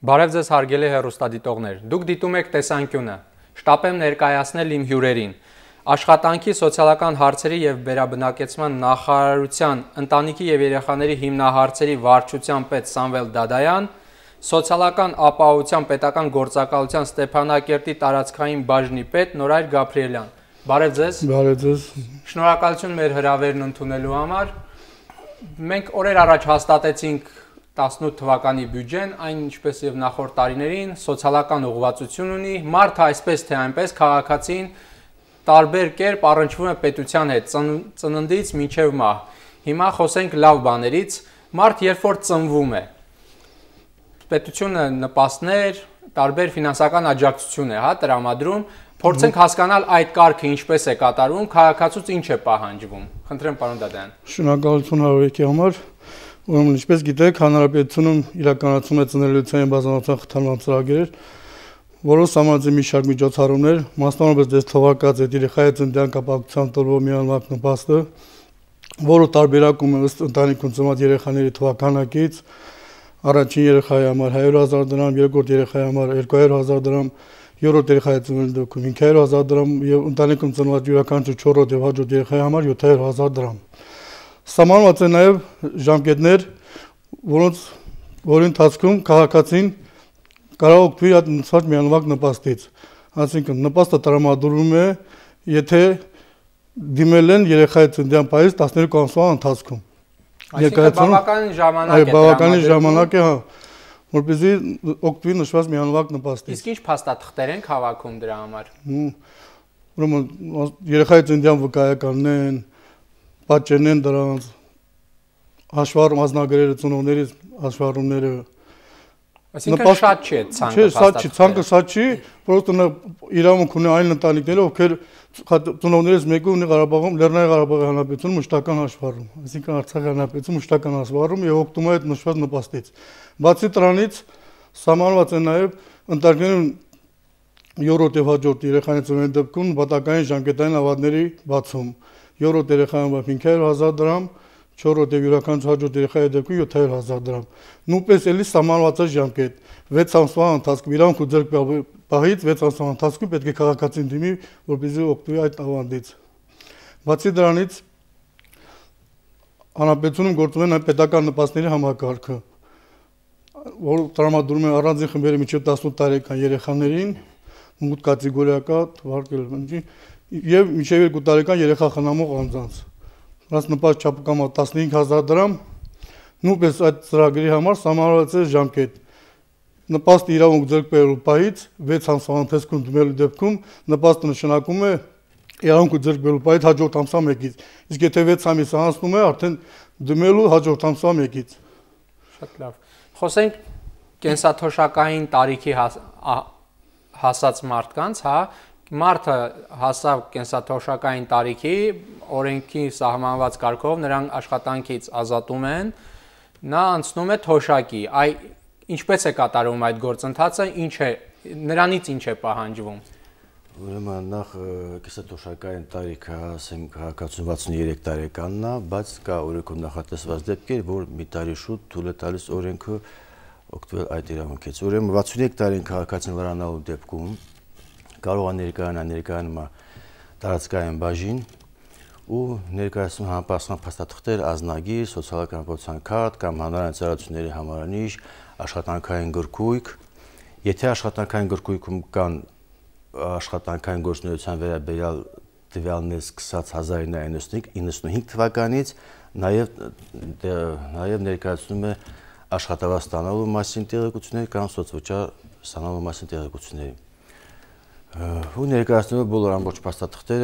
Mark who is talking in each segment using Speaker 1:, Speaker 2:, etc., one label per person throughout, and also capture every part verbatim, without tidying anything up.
Speaker 1: Բարև ձեզ հարգելի հեռուստադիտողներ, դուք դիտում եք տեսանկյունը, շտապ եմ ներկայացնել իմ հյուրերին, աշխատանքի սոցիալական հարցերի և վերաբնակեցման նախարարության ընտանիքի և երեխաների հիմնահարցերի վարչության պետ Սամվել Դադայան, սոցիալական ապահովության պետական գործակալության Ստեփանակերտի տարածքային բաժնի պետ Նորայր Գաբրիելյան, բարև ձեզ,
Speaker 2: Բարև ձեզ,
Speaker 1: շնորհակալություն մեր հրավերն ընդունելու համար, մենք օրեր առաջ հաստատեցինք տասնութ թվականի բյուջեն, այն ինչպես եւ նախորդ տարիներին սոցիալական ուղղվածություն ունի, մարդը այսպես թե այնպես քաղաքացին տարբեր կերպ առնչվում է պետության հետ, ծննդից մինչև մահ։ Հիմա խոսենք լավ բաներից, մարդ երբ որ ծնվում է, պետությունը նպաստներ, տարբեր ֆինանսական աջակցություն է, հա, տրամադրում, փորձենք հասկանալ այդ կարգը ինչպես է կատարվում, քաղաքացուց ինչ է պահանջվում։ Խնդրեմ, պարոն Դադայան։
Speaker 2: Շնորհակալություն հարավեկի համար։ Ուրեմն ինչպես գիտեք, հանրապետությունում իրականացում է ծնելիության բազմացան խթանման ծրագրեր, որոնց համաձայն մի շարք միջոցառումներ, մասնավորապես դες թվարկած է երեխայի ծննդյան կապակցությամբ տրվող միանվագ նպաստը, որը տարբերակում է ըստ ընտանիքում ծնված երեխաների թվականակից, առաջին երեխայի համար հայր հազար դրամ, երկրորդ երեխայի համար երկու հազար դրամ, երրորդ երեխայի ծնվելու դեպքում հինգ հազար դրամ եւ ընտանիքում ծնված յուրաքանչյուր չորրորդ եւ հաջորդ երեխայի համար յոթ հազար դրամ։ Սահմանված է նաև ժամկետներ, որոնց որի ընթացքում քաղաքացին կարող օգտվել այդ նշված միանվագ նպաստից։ Այսինքն նպաստը տրամադրվում է, եթե դիմել են երեխայի ծննդյան պահից տասներկու ամսվա ընթացքում։
Speaker 1: Այսինքն բավականին ժամանակ է։
Speaker 2: Այո, բավականին ժամանակ է, հա, որպեսզի օգտվի նշված միանվագ նպաստից։
Speaker 1: Իսկ ինչ փաստաթղթեր են հավաքում դրա համար։
Speaker 2: Ուրեմն երեխայի ծննդյան վկայականն, պատճենն են դրանց, հաշվառում ազնագրերը ծնողներից հաշվառումները։
Speaker 1: Այսինքն շատ չի այդ ցանկը։
Speaker 2: Չէ, շատ չի, ցանկը շատ չի, որովհետև իրավունք ունի այն ընտանիքները, ովքեր ծնողներից մեկը ունի Ղարաբաղում, Լեռնային Ղարաբաղի Հանրապետությունում մշտական հաշվառում, այսինքն Արցախի Հանրապետությունում մշտական հաշվառում եւ օգտվում է այդ նշված նպաստից։ Բացի դրանից սահմանված է նաեւ ընտանիքներում երրորդ եւ հաջորդ երեխաների ծնվելու դեպքում պատակային ժամկետային ավարտների բացում։ Երրորդ երեխայի համար հինգ հազար դրամ, չորրորդ եւ յուրաքանչյուր հաջորդ երեխայի դեպքում յոթ հազար դրամ։ Նույնպես էլի սահմանված է ժամկետ վեց ամսվա ընթացքում իրանք ու ձեռք պահից վեց ամսվա ընթացքում պետք է քաղաքացին դիմի, որպեսզի օգտվի այդ ավանդից։ Բացի դրանից հանրապետությունում գործում է նաեւ պետական նպաստների համակարգը, որ տրամադրում է առանձին խմբերի մինչև տասնութ տարեկան երեխաներին, մուտ կատեգորիակա թվարկել ընջի եւ մինչև երկու տարեկան երեխա խնամող անձանց։ Նրանց նպաստ չափը կամ տասնհինգ հազար դրամ, նույնպես այդ ծրագրի համար սահմանված է ժամկետ։ Նպաստը իրավունք ձեռք բերելու պահից վեց ամսվա ընթացքում դիմելու դեպքում նպաստը նշանակում է իրավունք ձեռք բերելու պահից հաջորդ ամսվա մեկից։ Իսկ եթե վեց ամիս անցնում է, արդեն դիմելու հաջորդ ամսվա մեկից։
Speaker 1: Շատ լավ։ Խոսենք կենսաթոշակային տարիքի հասած մարդկանց, հա, մարդը հասավ կենսաթոշակային տարիքի, օրենքի սահմանված կարգով նրան աշխատանքից ազատում են, նա անցնում է թոշակի, այ ինչպես է կատարվում այդ գործընթացը, ինչ է, նրանից ինչ է պահանջվում։
Speaker 3: Ուրեմն նախ կենսաթոշակային տարիքը ասենք քաղաքացու վաթսունութ տարեկանն է, բայց կա օրենքում նախատեսված դեպքեր, որ մի տարի շուտ թույլ է տալիս օրենքը օգտվել այդ իրավունքից։ Ուրեմն վաթսունութ տարին քաղաքացին լրանալու դեպքում կարող է ներկայանալ ներկայանում տարածքային բաժին ու ներկայացնում համապատասխան փաստաթղթեր, ազնագիր, սոցիալական ապահովության քարտ կամ հանրային ծառայությունների համարանիշ, աշխատանքային գրքույկ։ Եթե աշխատանքային գրքույկում կան աշխատանքային գործունեության վերաբերյալ տվյալներ սկսած հազար իննսուն իննսունհինգ թվականից, նաև նաև ներկայացնում է աշխատավարձ ստանալու մասին տեղեկություններ կամ սոցվճար ստանալու մասին տեղեկություններ։ Ու ներկայացնում է բոլոր ամբողջ փաստաթղթերը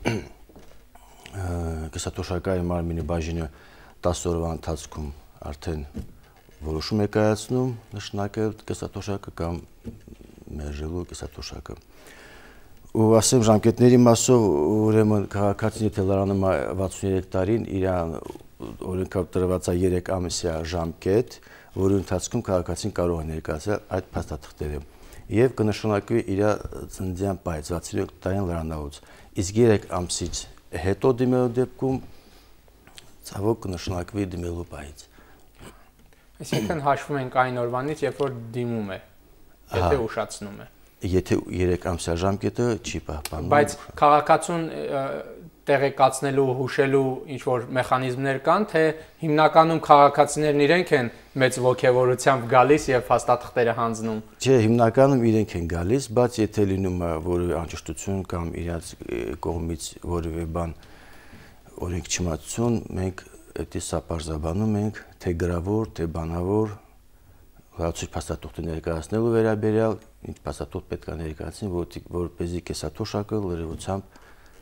Speaker 3: կենսաթոշակային մարմինի բաժինը տասը օրվա ընթացքում արդեն որոշում է կայացնում նշանակել կենսաթոշակը կամ մերժելու կենսաթոշակը։ Ու ասեմ ժամկետների մասով ուրեմն քաղաքացին եթե լրանում է վաթսունութ տարին իրան օրենքով տրված է երեք ամսյա ժամկետ, որի ընթացքում քաղաքացին կարող է ներկայացնել այդ փաստաթղթերը եւ կնշանակվի իր ծննդյան պահից վաթսունութ տարին լրանալուց։ Իսկ երեք ամսից հետո դիմելու դեպքում ցավոք կնշանակվի դիմելու պահից։
Speaker 1: Այսինքն հաշվում ենք այն օրվանից, երբ որ դիմում է, եթե ուշացնում է։
Speaker 3: Եթե երեք ամսյա ժամկետը չի պահպանում։
Speaker 1: Բայց քաղաքացուն տեղեկացնելու, հուշելու ինչ որ մեխանիզմներ կան, թե հիմնականում քաղաքացիներն իրենք են մեծ ողջավորությամբ գալիս եւ հաստատքները հանձնում։
Speaker 3: Չէ, հիմնականում իրենք են գալիս, բայց եթե լինում է որևէ անճշտություն կամ իրաց կողմից որևէ բան օրենք չիմացություն, մենք դա սապարզաբանում ենք, թե գրավոր, թե բանավոր, լացույց փաստաթուղթը ներկայացնելու վերաբերյալ, ինչ փաստաթուղթ պետք է ներկայացնի, որպեսզի կեսաթոշակը լրիվությամբ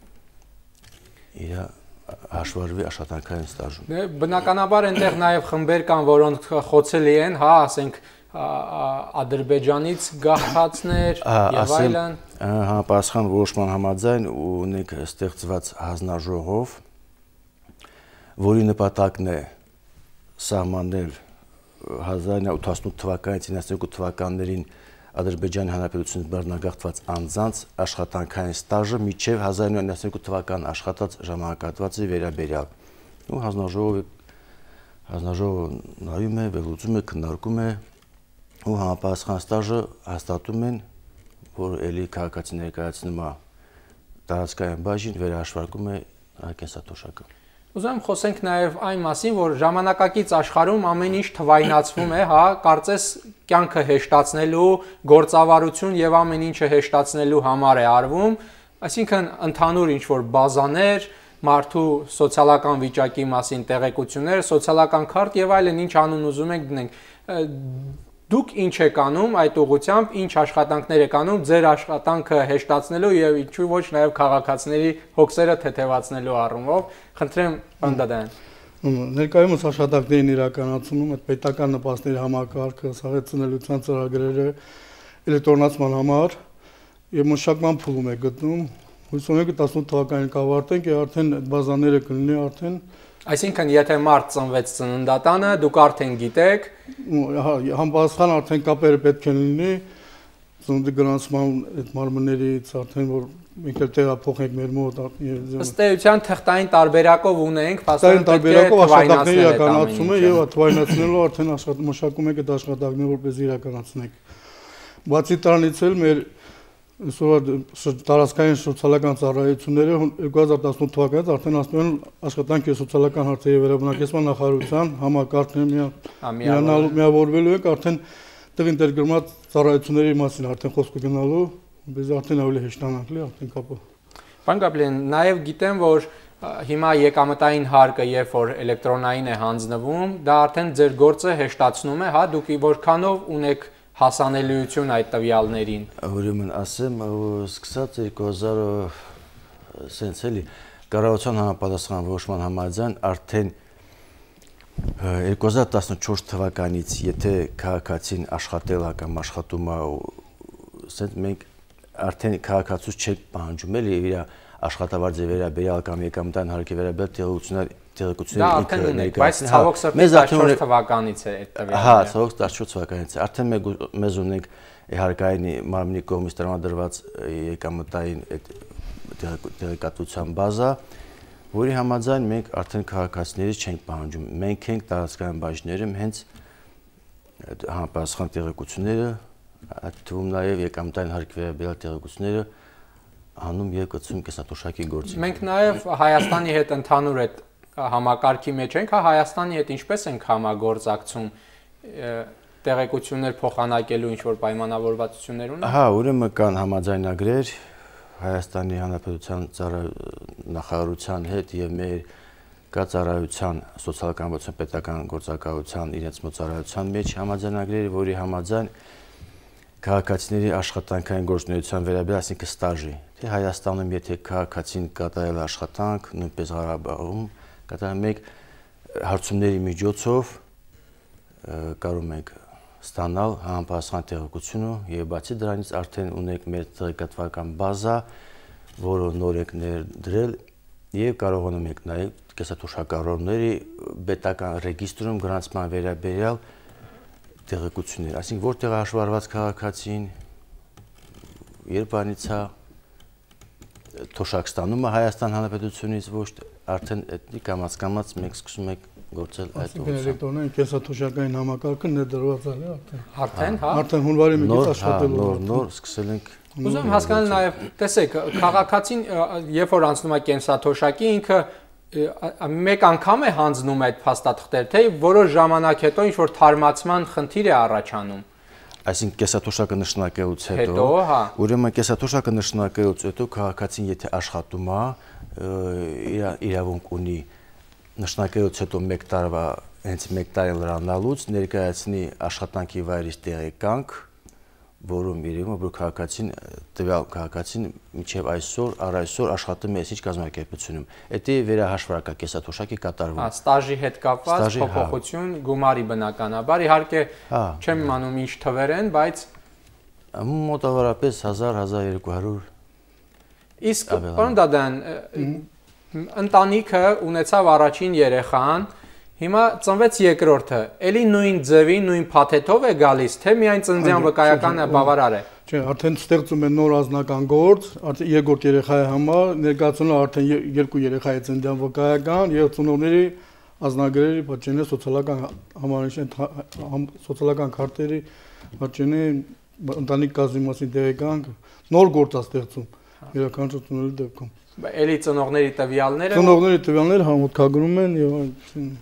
Speaker 3: իր հաշվարվի աշխատանքային ստաժում։
Speaker 1: Բնականաբար այնտեղ նաև խմբեր կան, որոնք խոցելի են, հա, ասենք Ադրբեջանից գաղթածներ եւ այլն։
Speaker 3: Համապատասխան որոշման համաձայն ունենք ստեղծված հանձնաժողով, որի նպատակն է սահմանել հազար իննսուն ութասունութ թվականից իննսունյոթ թվականներին Ադրբեջանի Հանրապետությունից բռնագաղթված անձանց աշխատանքային ստաժը մինչև հազար իննսուն իննսունյոթ թվական աշխատած ժամանակահատվածի վերաբերյալ։ Ու հանձնաժողովը հանձնաժողովը նայում է, վերլուծում է, քննարկում է ու համապատասխան ստաժը հաստատում են, որ ելի քաղաքացի ներկայացնում է տարածքային բաժին, վերահաշվարկում է կենսաթոշակը։
Speaker 1: Ուզում եմ խոսենք նաև այն մասին, որ ժամանակակից աշխարհում ամեն ինչ թվայնացվում է, հա, կարծես կյանքը հեշտացնելու, գործավարություն եւ ամեն ինչը հեշտացնելու համար է արվում, այսինքն ընդհանուր ինչ որ բազաներ, մարդու սոցիալական վիճակի մասին տեղեկություններ, սոցիալական քարտ եւ այլն, ինչ անուն ուզում եք դնենք։ Դուք ինչ եք անում այդ ուղղությամբ, ինչ աշխատանքներ եք անում ձեր աշխատանքը հեշտացնելու եւ ինչու ոչ նաեւ քաղաքացիների հոգսերը թեթևացնելու առումով։ Խնդրեմ, Անդադան։
Speaker 2: Ներկայումս աշխատանքներին իրականացնում այդ պետական նպաստների համակարգը, սահեցնելիության ծրագրերը էլեկտրոնացման համար եւ մշակման փուլում է գտնում։ Հույս ունենք տասնութ թվականին կավարտենք եւ արդեն այդ բազաները կլինի արդեն։
Speaker 1: Այսինքն, եթե մարդ ծնվեց ծննդատանը, դուք արդեն գիտեք,
Speaker 2: համապատասխան արդեն կապերը պետք է լինի, ծննդի գրանցման այդ մարմիններից արդեն որ մենք էլ տեղափոխենք մեր մոտ։
Speaker 1: Ըստ էության թղթային տարբերակով ունենք,
Speaker 2: փաստորեն տարբերակով աշխատանքները իրականացում են եւ թվայնացնելու արդեն աշխատմշակում ենք այդ աշխատանքները որպես իրականացնենք։ Բացի դրանից էլ մեր այսօր տարածքային սոցիալական ծառայությունները երկու հազար տասնութ թվականից արդեն ասում են աշխատանք եւ սոցիալական հարցերի վերաբնակեցման նախարարության համակարգն միավորվելու եք արդեն տեղ ինտեգրված ծառայությունների մասին արդեն խոսքը գնալու, բայց արդեն ավելի հեշտանալի արդեն կապը։
Speaker 1: Պարոն Գաբրիելյան, նաեւ գիտեմ, որ հիմա եկամտային հարկը երբ որ էլեկտրոնային է հանձնվում, դա արդեն ձեր գործը հեշտացնում է, հա, դուք որքանով ունեք հասանելիություն այդ տվյալներին։
Speaker 3: Ուրեմն ասեմ, սկսած երկու հազար սենց էլի կառավարության համապատասխան որոշման համաձայն արդեն երկու հազար տասնչորս թվականից եթե քաղաքացին աշխատել է կամ աշխատում է, սենց մենք արդեն քաղաքացուց չենք պահանջում էլի իր աշխատավարձի վերաբերյալ կամ եկամտային հարկի վերաբերյալ տեղեկություններ տեղեկություններ ինքը ներկայացնել։
Speaker 1: Բայց ցավոք սրտի տասնչորս թվականից է այդ տվյալները։
Speaker 3: Հա, ցավոք տասնչորս թվականից է։ Արդեն մեզ ունենք իհարկային մարմնի կողմից տրամադրված եկամտային այդ տեղեկատվության բազա, որի համաձայն մենք արդեն քաղաքացիներից չենք պահանջում։ Մենք ենք տարածքային բաժիններում հենց համապատասխան տեղեկությունները, այդ թվում նաև եկամտային հարկի վերաբերյալ տեղեկությունները անում եւ կցում կեսաթոշակի գործին։
Speaker 1: Մենք նաև Հայաստանի հետ ընդհանուր այդ համակարգի մեջ ենք, հա, Հայաստանի հետ ինչպես ենք համագործակցում տեղեկություններ փոխանակելու ինչ որ պայմանավորվածություններ ունեն։
Speaker 3: Հա, ուրեմն կան համաձայնագրեր Հայաստանի Հանրապետության նախարարության հետ եւ մեր կա ծառայության սոցիալական ամբողջական պետական գործակալության իրենց մոծարայության մեջ համաձայնագրեր, որի համաձայն քաղաքացիների աշխատանքային գործունեության վերաբերյալ, այսինքն ստաժի, թե Հայաստանում եթե քաղաքացին կատարել աշխատանք, նույնպես Ղարաբաղում կատարել մեկ հարցումների միջոցով կարող ենք ստանալ համապատասխան տեղեկությունը եւ բացի դրանից արդեն ունենք մեր տեղեկատվական բազա, որը նոր ենք ներդրել եւ կարողանում ենք նաեւ կեսաթոշակառողների պետական ռեգիստրում գրանցման վերաբերյալ տեղեկություններ, այսինքն որտեղ հաշվառված քաղաքացին, երբ անից է թոշակ ստանում է Հայաստան Հանրապետությունից ոչ արդեն էթնիկ կամաց-կամաց մենք սկսում ենք գործել այդ
Speaker 2: ուղղությամբ։ Էլեկտրոնային կենսաթոշակային համակարգը ներդրված է արդեն։
Speaker 1: Արդեն, հա։
Speaker 2: Արդեն հունվարի մեկից աշխատելու։
Speaker 3: Նոր նոր սկսել ենք։
Speaker 1: Ուզում եմ հասկանալ նաև, տեսեք, քաղաքացին երբ որ անցնում է կենսաթոշակի, ինքը մեկ անգամ է հանձնում այդ փաստաթղթերը, թե որոշ ժամանակ հետո ինչ որ թարմացման խնդիր է առաջանում։
Speaker 3: Այսինքն կեսաթոշակը նշանակելուց հետո,
Speaker 1: հետո, հա։
Speaker 3: Ուրեմն կեսաթոշակը նշանակելուց հետո քաղաքացին եթե աշխատում է, իրավունք ունի նշանակելուց հետո մեկ տարվա, հենց մեկ տարի լրանալուց ներկայացնի աշխատանքի վայրից տեղեկանք, որում իրենք որ քաղաքացին տվյալ քաղաքացին մինչև այսօր, առ այսօր աշխատում է այսինչ կազմակերպությունում։ Դա վերահաշվարկա կեսաթոշակի կատարվում։
Speaker 1: Հա, ստաժի հետ կապված փոփոխություն գումարի բնականաբար, իհարկե չեմ իմանում ինչ թվեր են, բայց
Speaker 3: մոտավորապես հազար հազար երկու հարյուր։
Speaker 1: Իսկ պարոն Դադան, ընտանիքը ունեցավ առաջին երեխան, հիմա ծնվեց երկրորդը, էլի նույն ձևի, նույն փաթեթով է գալիս, թե միայն ծննդյան վկայականը բավարար է։
Speaker 2: Չէ, արդեն ստեղծում են նոր անձնական գործ, արդեն երկրորդ երեխայի համար ներկայացնում են արդեն երկու երեխայի ծննդյան վկայական եւ ծնողների ազնագրերի պատճենի սոցիալական համանշան սոցիալական քարտերի պատճենի ընտանիք կազմի մասին տեղեկանք նոր գործ է ստեղծում իրականացնելու ծնողների դեպքում։
Speaker 1: Էլի ծնողների տվյալները
Speaker 2: ծնողների տվյալները համոթքագրում են եւ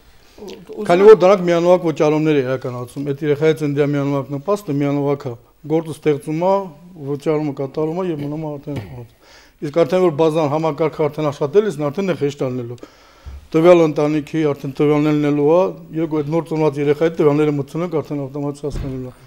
Speaker 2: Քանի որ դրանք միանուակ վճարումներ է իրականացում, այդ երեխայի ծննդյան միանուակ նպաստը միանուակ է, գործը ստեղծում է, վճարումը կատարում է եւ մնում է արդեն։ Իսկ արդեն որ բազան համակարգը արդեն աշխատելիս, արդեն է հեշտ անելու։ Տվյալ ընտանիքի արդեն տվյալներ լինելու է, երկու այդ նոր ծնված երեխայի տվյալները մտցնենք արդեն ավտոմատիկ հասկանալու է։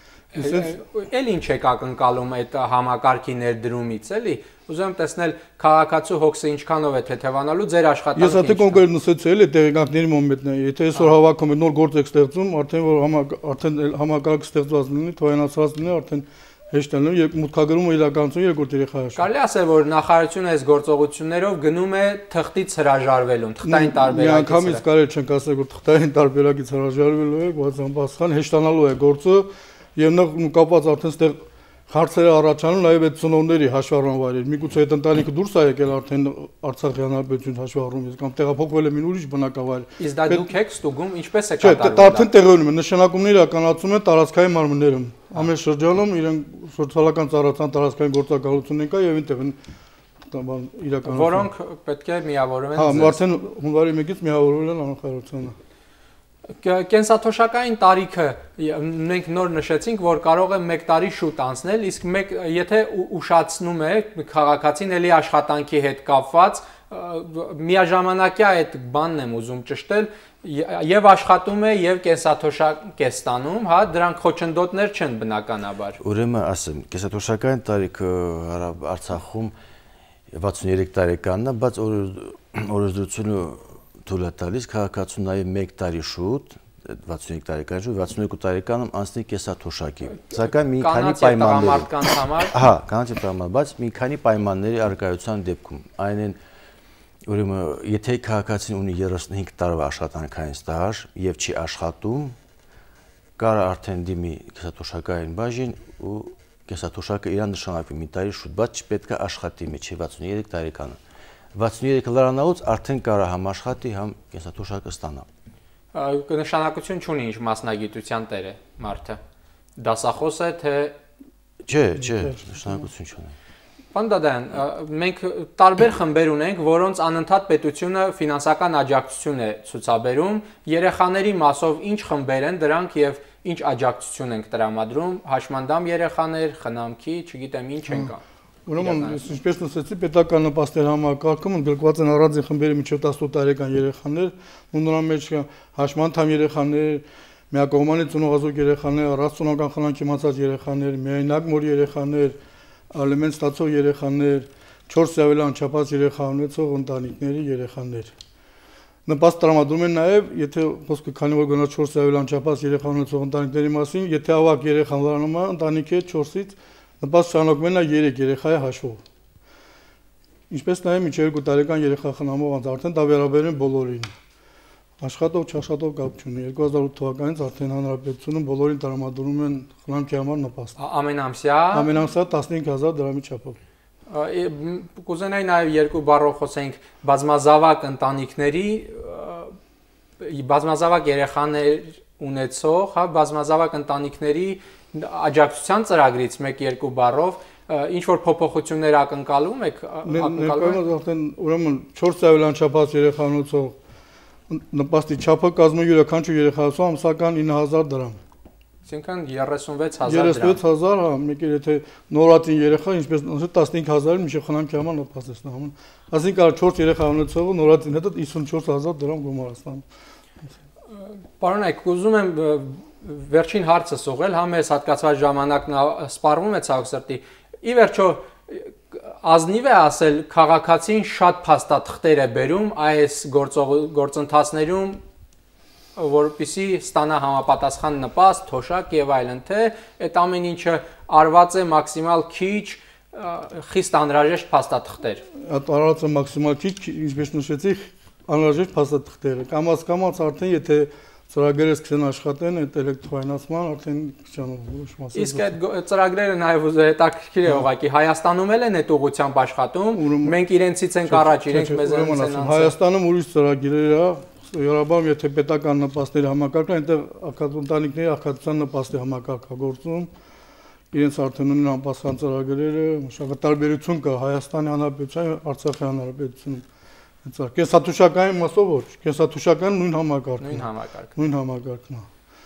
Speaker 1: Էլ ինչ եք ակնկալում այդ համակարգի ներդրումից, էլի։ Ուզում եմ տեսնել քաղաքացու հոգսը ինչքանով է թեթևանալու ձեր աշխատանքի։
Speaker 2: Ես հատե կոնկրետ նստեցի էլի տեղեկանքների մոմենտն է։ Եթե այսօր հավաքում եք նոր գործ եք ստեղծում, արդեն որ արդեն համակարգը ստեղծված լինի, թվայնացված լինի, արդեն հեշտ է լինում, երբ մուտքագրումը իրականացում երկրորդ երեխայի աշխատանք։
Speaker 1: Կարելի ասել, որ նախարարությունը այս գործողություններով գնում է թղթից հրաժարվելուն, թղթային տարբերակից։
Speaker 2: Միանգամից կարելի չենք ասել, որ թղթային տարբերակից հրաժարվելու է, բայց անպաստхан հեշտանալու է գործը եւ նա կապված արդեն ստեղ հարցերը առաջանում նաեւ այդ ծնողների հաշվառման վայրեր։ Միգուցե այդ ընտանիքը դուրս է եկել արդեն Արցախի հանրապետություն հաշվառումից կամ տեղափոխվել է մի ուրիշ բնակավայր։
Speaker 1: Իսկ դա դուք եք ստուգում, ինչպես է
Speaker 2: կատարվում։ Չէ, դա արդեն տեղյանում է, նշանակումները իրականացում են տարածքային մարմիններում։ Ամեն շրջանում իրենք սոցիալական ծառայության տարածքային գործակալությունն կա եւ այնտեղ իրականացում։
Speaker 1: Որոնք պետք է միավորվեն։
Speaker 2: Հա, արդեն հունվարի մեկից միավորվել են անախարարությունը։
Speaker 1: Կենսաթոշակային տարիքը մենք նոր նշեցինք, որ կարող է մեկ տարի շուտ անցնել, իսկ մեկ եթե ուշացնում է քաղաքացին էլի աշխատանքի հետ կապված, միաժամանակյա այդ բանն եմ ուզում ճշտել, եւ աշխատում է եւ կենսաթոշակ է ստանում, հա, դրանք խոչընդոտներ չեն բնականաբար։
Speaker 3: Ուրեմն ասեմ, կենսաթոշակային տարիքը Արցախում վաթսուններեք տարեկանն է, բայց օրենսդրությունը թույլ է տալիս քաղաքացուն նաև մեկ տարի շուտ, վաթսունյոթ տարեկան շուտ, վաթսունյոթ տարեկանում անցնի կենսաթոշակի։ Սակայն մի քանի պայմաններ։ Հա, կանանց եւ տղամարդկանց, բայց մի քանի պայմանների առկայության դեպքում, այն են, ուրեմն, եթե քաղաքացին ունի երեսունհինգ տարվա աշխատանքային ստաժ եւ չի աշխատում, կարող արդեն դիմի կենսաթոշակային բաժին ու կենսաթոշակը իրան նշանակվի մի տարի շուտ, բայց չպետք է աշխատի միջի վաթսուներեք տարեկանը։ վաթսուներեք լրանալուց արդեն կարող համաշխատի համ կենսաթոշակը ստանա։
Speaker 1: Նշանակություն չունի ինչ մասնագիտության տեր է մարդը։ Դասախոս է թե
Speaker 3: Չէ, չէ, նշանակություն չունի։
Speaker 1: Պարոն Դադայան, մենք տարբեր խմբեր ունենք, որոնց անընդհատ պետությունը ֆինանսական աջակցություն է ցուցաբերում, երեխաների մասով ինչ խմբեր են դրանք եւ ինչ աջակցություն ենք տրամադրում, հաշմանդամ երեխաներ, խնամքի, չգիտեմ ինչ են կա։
Speaker 2: Ուրեմն, ինչպես նշեցի, պետական նպաստեր համակարգում ընդգրկված են առանձին խմբերի մինչև տասնութ տարեկան երեխաներ, ու նրա մեջ հաշմանդամ երեխաներ, միակողմանի ծնողազոկ երեխաներ, առանց ծնողական խնամքի մացած երեխաներ, միայնակ մոր երեխաներ, ալիմենտ ստացող երեխաներ, չորս ավելի անչափած երեխա ունեցող ընտանիքների երեխաներ։ Նպաստ տրամադրում են նաև, եթե խոսքը քանի որ գնաց չորս ավելի անչափած երեխա ունեցող ընտանիքների մասին, եթե ավակ երեխան լրանում է ընտանիքի չորսից նպաստ շարունակվում է երեք երեխայի հաշվով։ Ինչպես նաև մինչև երկու տարեկան երեխա խնամող անձ արդեն դա վերաբերում բոլորին։ Աշխատող չաշխատող կապ չունի։ երկու հազար ութ թվականից արդեն հանրապետությունում բոլորին տրամադրում են խնամքի համար նպաստ։
Speaker 1: Ամենամսյա
Speaker 2: Ամենամսյա տասնհինգ հազար դրամի չափով։
Speaker 1: Կուզենայի նաև երկու բառով խոսենք բազմազավակ ընտանիքների բազմազավակ երեխաներ ունեցող, հա, բազմազավակ ընտանիքների աջակցության ծրագրից մեկ-երկու բառով ինչ որ փոփոխություններ ակնկալում եք,
Speaker 2: ակնկալում եք արդեն ուրեմն չորս սայլ անչափած երեխա ունեցող նպաստի չափը կազմում է յուրաքանչյուր երեխայու ամսական ինը հազար դրամ։
Speaker 1: Այսինքն երեսունվեց հազար դրամ։
Speaker 2: երեսունվեց հազար, հա, մեկ էլ եթե նորածին երեխա, ինչպես տասնհինգ հազարին մինչև խնամքի համար նպաստեցնում։ Այսինքն չորս երեխա ունեցողը նորածին հետո հիսունչորս հազար դրամ գումար ստանում։
Speaker 1: Պարոն Այկ, ուզում եմ վերջին հարցս ուղղել, հա մեզ հատկացված ժամանակն սպառվում է ցավոք սրտի։ Ի վերջո ազնիվ է ասել քաղաքացին շատ փաստաթղթեր է բերում այս գործընթացներում, որպեսզի ստանա համապատասխան նպաստ, թոշակ եւ այլն, թե այդ ամեն ինչը արված է մաքսիմալ քիչ, խիստ անհրաժեշտ փաստաթղթեր։
Speaker 2: Այդ արված է մաքսիմալ քիչ, ինչպես նշեցի, անհրաժեշտ փաստաթղթեր։ Կամաց-կամաց արդեն եթե ծրագրերը սկսեն աշխատեն, այդ էլեկտրոայնացման արդեն քչանով ոչ մասը։
Speaker 1: Իսկ այդ ծրագրերը նաև հետաքրքիր է ուղղակի Հայաստանում էլ են այդ ուղղությամբ աշխատում։ Մենք իրենցից ենք առաջ, իրենք մեզանից են անցել։
Speaker 2: Հայաստանում ուրիշ ծրագրեր է, Յուրաբամ եթե պետական նպաստների համակարգը, այնտեղ ակադեմիաների ակադեմիական նպաստի համակարգը գործում, իրենց արդեն ունեն անպասխան ծրագրերը, մշակութ տարբերություն կա Հայաստանի Հանրապետության, Արցախի Հանրապետությունում։ Կենսաթոշակային մասով ոչ, կենսաթոշակային նույն համակարգն է։
Speaker 1: Նույն համակարգն։
Speaker 2: Նույն համակարգն է։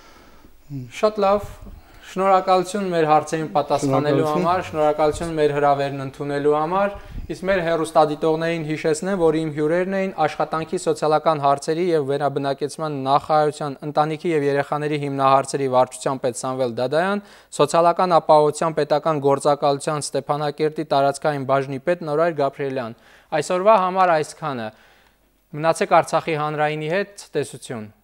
Speaker 1: Շատ լավ, շնորհակալություն մեր հարցերին պատասխանելու համար, շնորհակալություն մեր հրավերն ընդունելու համար։ Իսկ մեր հեռուստադիտողներին հիշեցնեմ, որ իմ հյուրերն էին աշխատանքի սոցիալական հարցերի եւ վերաբնակեցման նախարարության ընտանիքի եւ երեխաների հիմնահարցերի վարչության պետ Սամվել Դադայան, սոցիալական ապահովության պետական գործակալության Ստեփանակերտի տարածքային բաժնի պետ Նորայր Գաբրիելյան։ Այսօրվա համար այսքանը։ Մնացեք Արցախի հանրայինի հետ, տեսություն։